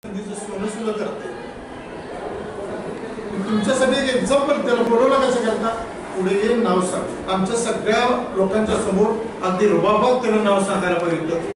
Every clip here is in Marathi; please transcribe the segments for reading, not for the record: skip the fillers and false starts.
सोनं सुद्धा करते. तुमच्यासाठी एक एक्झाम्पल त्याला बोलवलं कसं करता, पुढे ये नाव सांग. आमच्या सगळ्या लोकांच्या समोर अगदी रुबाबात त्याला नाव सांगायला पाहिजे.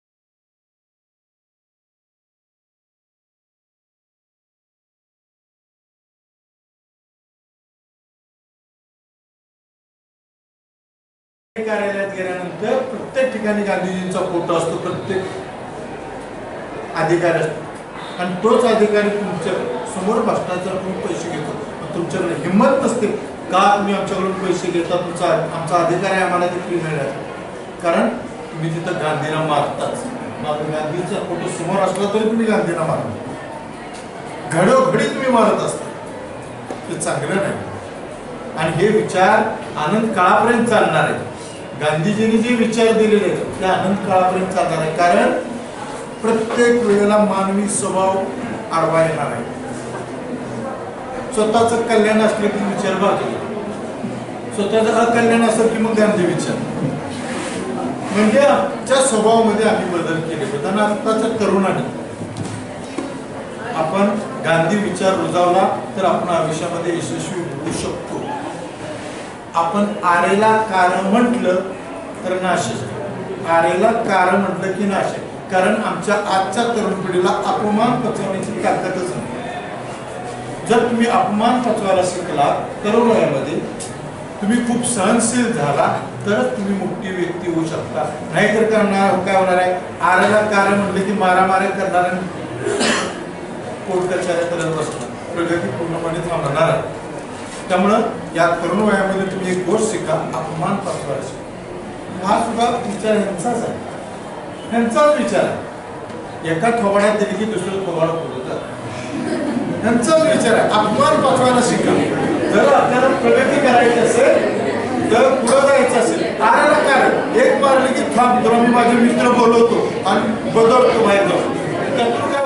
कार्यालयात गेल्यानंतर प्रत्येक ठिकाणी गांधीजींचा फोटो असतो, प्रत्येक अधिकारी असतो, आणि तोच अधिकारी तुमच्या समोर भ्रष्टाचार करून पैसे घेतो. तुमच्याकडे हिंमत नसते का तुम्ही आमच्याकडून पैसे घेता, आमचा अधिकारी आम्हाला देखील मिळाला, कारण तुम्ही तिथं गांधीला मारताच. गांधीचा फोटो समोर असला तरी तुम्ही गांधीला मारता, घडोघडी तुम्ही मारत असता. ते चांगलं नाही. आणि हे विचार आनंद काळापर्यंत चालणार आहे. गांधीजींनी जे विचार दिलेले आहेत ते आनंद काळापर्यंत चालणार आहे, कारण प्रत्येक वेळेला मानवी स्वभाव आडवा येणार आहे. स्वतःच कल्याण असले की विचार बाजूला, स्वतःच अकल्याण असलं की मग गांधी विचार. म्हणजे आमच्या स्वभावामध्ये आम्ही बदल केले पाहिजे. आणि आत्ताच्या तरुणाने आपण गांधी विचार रुजवला तर आपण आयुष्यामध्ये यशस्वी होऊ शकतो. आपण आरेला कार म्हटलं तर नाश आहे, आरेला कार म्हटलं की नाश आहे. कारण आमच्या आजच्या तरुण पिढीला अपमान पचवण्याची ताकदच नाही. जर तुम्ही अपमान पचवायला शिकला तरुण वयामध्ये, तुम्ही खूप सहनशील झाला तरच तुम्ही मोठी व्यक्ती होऊ शकता. नाहीतर करणार काय होणार आहे, आरेला कार म्हटलं की मारामाऱ्या करणार, कोर्ट कचऱ्या करत बसणार, प्रगती पूर्णपणे थांबणार आहे. त्यामुळं या तरुण वयामध्ये तुम्ही एक गोष्ट शिका, अपमान पचवायला शिका. हा सुद्धा विचार ह्यांचाच आहे, ह्यांचाच विचार आहे. एका थोबाड्यात दिली की दुसरं थोबाड बोलतात, ह्यांचाच विचार आहे. अपमान पचवायला शिका. जर आपल्याला प्रगती करायची असेल, जर पुढे जायचं असेल, आराला काय एक मारले की थांब, तुला मी माझे मित्र बोलवतो आणि बदलतो बाहेर जाऊ.